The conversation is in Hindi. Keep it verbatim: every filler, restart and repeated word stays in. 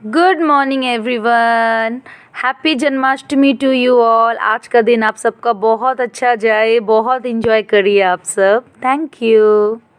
Good morning everyone, happy Janmashtami to you all. आज का दिन आप सबका बहुत अच्छा जाए, बहुत इंजॉय करिए आप सब। Thank you.